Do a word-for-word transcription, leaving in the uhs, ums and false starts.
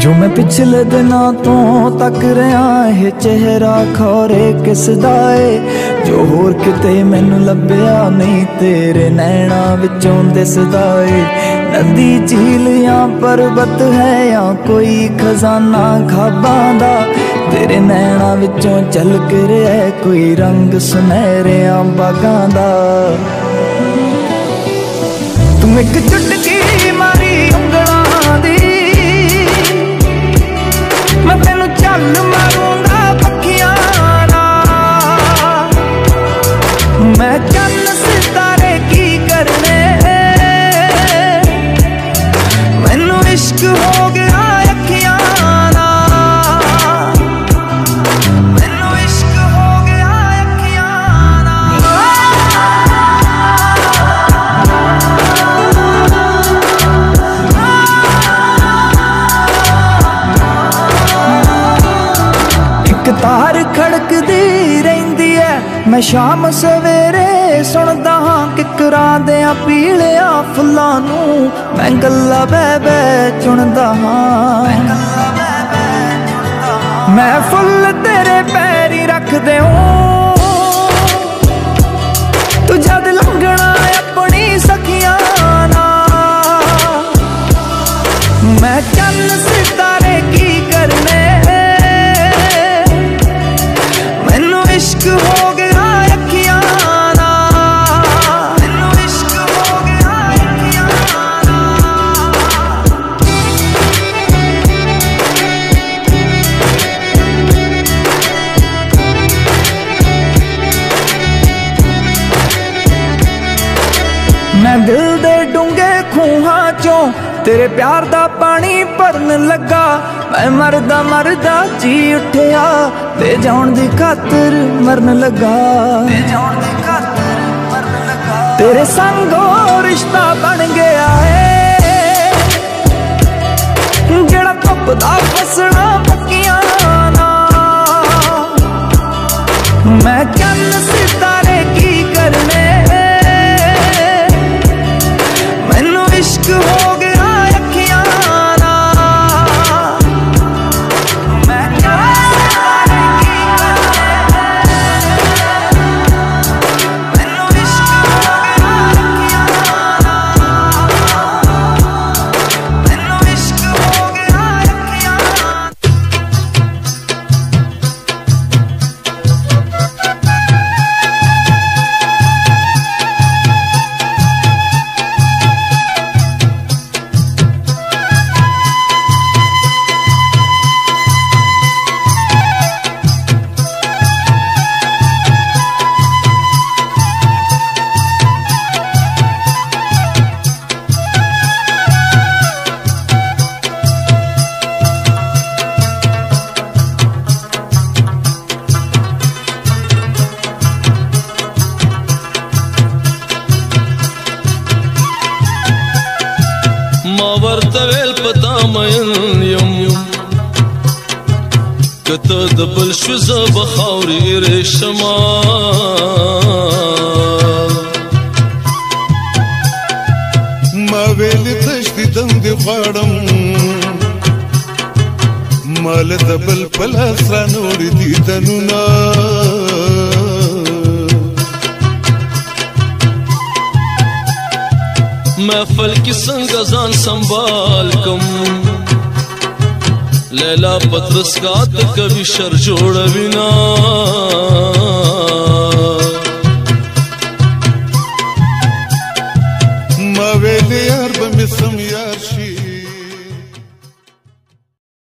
जो मैं पिछले दिनों तो तक रहा है चेहरा खौरे किस दा ए जो होर किते मैनू लभ्या नहीं तेरे नैना विचों दिसदा ए। नदी झील या पर्वत है या कोई खजाना खाबां दा तेरे नैना विचों झलक रहा है कोई रंग सुनहरिया बागां दा। तू एक चुटकी मारी उंगलां दी मैं तेनू चल मारूंगा पक्खियां नाल। मैं चन्न सितारे की करने मैनू इश्क हो गया अखियां नाल। मैनू इश्क हो गया अखियां तार खड़कदी रहिंदी है मैं शाम सवेरे सुनदा हाँ किकरां देयां पीलिया फुल्लां नू मैं गल्लां बह बह चुनदा हाँ। मैं फुल तेरे पैरी रख देऊं तू जद लंघना अपनी सखियां नाल। मैं चन्न सितारे की करने इश्क हो गया अखियां नाल। मैनू इश्क हो गया अखियां नाल। मैं दिल दे डूंगे खूहां चों तेरे प्यार दा पानी भरन लगा मैं मरदा मरदा जी उठिया ते जान दी खातर मरन लगा। तेरे संगो रिश्ता बन गया है जेड़ा धुपदा फसना पक्कियां नाल। मैं चन्न सितारे की करने मैनू इश्क हो गया کته د بل شو ز بخاوري رشما ما ویل تشدیدم دی غړم مال د بل پلاس را نور دي تنونا محفل کی څنګه ځان سنبال کوم لیلا پترس کا ته کبھی شر جوړوي نا ما ویل یار به سم یار شي